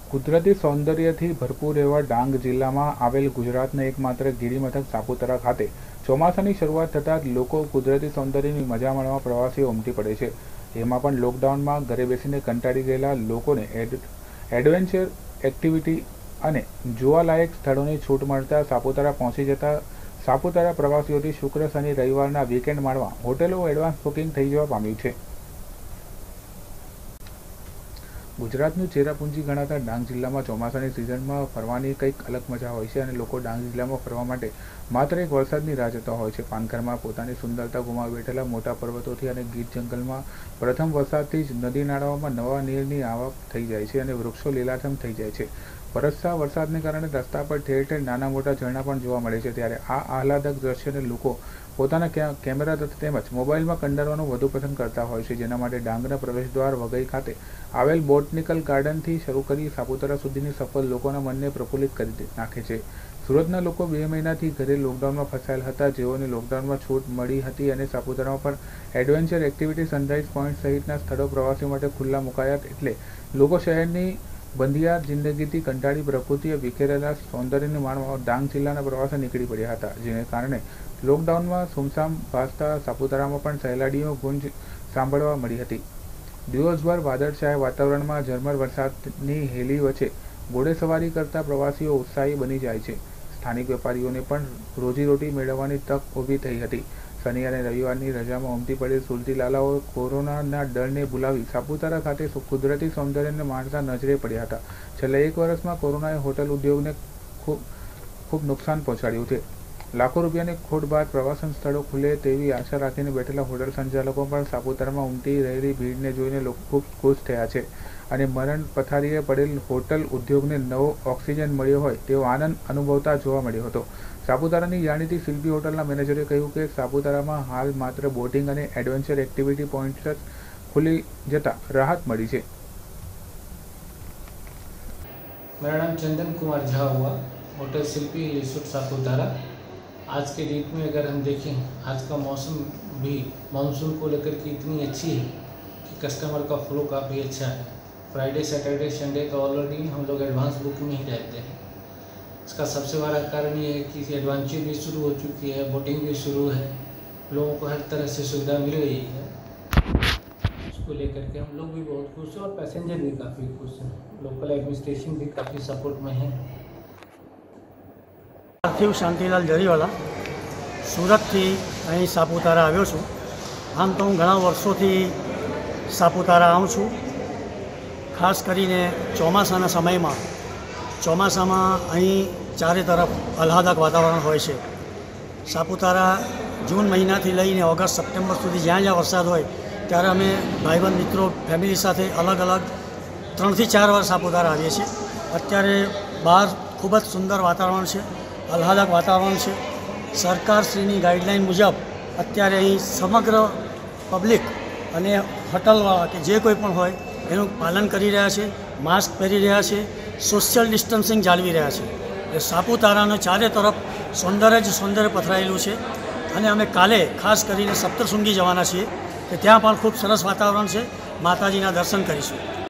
કુદરતી સૌંદર્યથી ભરપૂર એવા ડાંગ જિલ્લામાં આવેલ ગુજરાતના એકમાત્ર ગિરિમથક સાપુતારા ખાતે ચોમાસાની શરૂઆત થતાં જ લોકો કુદરતી સૌંદર્યની મજા માણવા પ્રવાસીઓ ઉમટી પડે છે। એમાં પણ લોકડાઉનમાં ઘરે બેસીને કંટાળી ગયેલા લોકોને એડવેન્ચર એક્ટિવિટી અને જોવાલાયક સ્થળોની છૂટ મળતા સાપુતારા પહોંચી જતા સાપુતારા પ્રવાસીઓથી શુક્ર શનિ રવિવારના વીકેન્ડ માણવા હોટેલો એડવાન્સ બુકિંગ થઈ જવા પામ્યું છે। ગુજરાતનું ચેરાપુંજી ગણાતા ડાંગ જિલ્લામાં ચોમાસાની સિઝનમાં ફરવાની કંઈક અલગ મજા હોય છે અને લોકો ડાંગ જિલ્લામાં ફરવા માટે માત્ર એક વરસાદની રાહ જોતા હોય છે। પાનખરમાં પોતાની સુંદરતા ગુમાવી બેઠેલા મોટા પર્વતોથી અને ગીર જંગલમાં પ્રથમ વરસાદથી જ નદી નાળાઓમાં નવા નીરની આવક થઈ જાય છે અને વૃક્ષો લીલાછમ થઈ જાય છે। વરસતા વરસાદને કારણે રસ્તા પર ઠેર ઠેર નાના મોટા ઝરણા પણ જોવા મળે છે। ત્યારે આ આહલાદક દ્રશ્યને લોકો પોતાના કેમેરા તેમજ મોબાઈલમાં કંડારવાનું વધુ પસંદ કરતા હોય છે, જેના માટે ડાંગના પ્રવેશદ્વાર વઘઈ ખાતે આવેલ બોટનિકલ ગાર્ડનથી શરૂ કરી સાપુતારા સુધીની સફર લોકોના મનને પ્રફુલ્લિત કરી નાખે છે। સુરતના લોકો 2 મહિનાથી ઘરે લોકડાઉનમાં ફસાયેલા હતા, જેઓને લોકડાઉનમાં છૂટ મળી હતી અને સાપુતારામાં પણ એડવેન્ચર એક્ટિવિટી સનરાઈઝ પોઈન્ટ સહિતના સ્થળો પ્રવાસીઓ માટે ખુલ્લા મુકાયા। એટલે લોકો શહેરની બંધિયાર જિંદગીથી કંટાળી પ્રકૃતિએ વિખેરેલા સૌંદર્યને માણવા ડાંગ જિલ્લાના પ્રવાસે નીકળી પડ્યા હતા, જેને કારણે લોકડાઉનમાં સુમસામ ભાસતા સાપુતારામાં પણ સહેલાડીઓ ગુંજ સાંભળવા મળી હતી। દિવસભર વાદળછાયા વાતાવરણમાં ઝરમર વરસાદની હેલી વચ્ચે ઘોડેસવારી કરતા પ્રવાસીઓ ઉત્સાહી બની જાય છે। સ્થાનિક વેપારીઓને પણ રોજીરોટી મેળવવાની તક ઊભી થઈ હતી। શનિ અને રવિવારની રજામાં ઉમટી પડેલ સુરતી લાલાઓ કોરોનાના ડરને ભૂલાવી સાપુતારા ખાતે કુદરતી સૌંદર્યને માણતા નજરે પડ્યા હતા। છેલ્લા 1 વર્ષમાં કોરોનાએ હોટલ ઉદ્યોગને ખૂબ નુકસાન પહોંચાડ્યું છે। લાખો રૂપિયાની ખોટ બાદ પ્રવાસન સ્થળો ખુલે તેવી આશા રાખીને બેઠેલા હોટલ સંચાલકો પણ સાપુતારામાં ઉમટી રહેલી ભીડને જોઈને ખૂબ ખુશ થયા છે અને મરણ પથારીએ પડેલ હોટલ ઉદ્યોગને નવો ઓક્સિજન મળ્યો હોય તેવો આનંદ અનુભવતા જોવા મળ્યો હતો। સાપુતારાની જાણીતી શિલ્પી હોટલના મેનેજરે કહ્યું કે સાપુતારામાં હાલ માત્ર બોટિંગ અને એડવેન્ચર એક્ટિવિટી પોઈન્ટ્સ જ ખુલી જતા રાહત મળી છે। मेरा नाम चंदन कुमार झा हुआ, होटल शिल्पी रिसोर्ट सापुतारा। आज के डेट में अगर हम देखें, आज का मौसम भी मानसून को लेकर के इतनी अच्छी है कि कस्टमर का फ्लो काफ़ी अच्छा है। फ्राइडे सैटरडे संडे तो ऑलरेडी हम लोग एडवांस बुकिंग में ही रहते हैं। इसका सबसे बड़ा कारण ये है कि एडवेंचर भी शुरू हो चुकी है, बोटिंग भी शुरू है, लोगों को हर तरह से सुविधा मिल गई है। उसको लेकर के हम लोग भी बहुत खुश हैं और पैसेंजर भी काफ़ी खुश हैं। लोकल एडमिनिस्ट्रेशन भी काफ़ी सपोर्ट में है। पार्थिव शांतिलाल जरीवाला सूरतथी અહીં સાપુતારા આવ્યો છું। આમ તો હું ઘણા વર્ષોથી સાપુતારા આવું છું, ખાસ કરીને ચોમાસાના સમયમાં। ચોમાસામાં અહીં ચારે તરફ આહલાદક વાતાવરણ હોય છે। સાપુતારા જૂન મહિનાથી લઈને ઓગસ્ટ સપ્ટેમ્બર સુધી જ્યાં જ્યાં વરસાદ હોય ત્યારે અમે ભાઈબંધ મિત્રો ફેમિલી સાથે અલગ અલગ 3 થી 4 વાર સાપુતારા આવીએ છીએ। અત્યારે બહાર ખૂબ જ સુંદર વાતાવરણ છે, આહલાદક વાતાવરણ છે। સરકારશ્રીની ગાઈડલાઇન મુજબ અત્યારે અહીં સમગ્ર પબ્લિક અને હોટલવાળા કે જે કોઈ પણ હોય એનું પાલન કરી રહ્યા છે, માસ્ક પહેરી રહ્યા છે, સોશિયલ ડિસ્ટન્સિંગ જાળવી રહ્યા છે। એટલે સાપુતારાનો ચારે તરફ સૌંદર્ય પથરાયેલું છે અને અમે કાલે ખાસ કરીને સપ્તશૃંગી જવાના છીએ કે ત્યાં પણ ખૂબ સરસ વાતાવરણ છે, માતાજીના દર્શન કરીશું।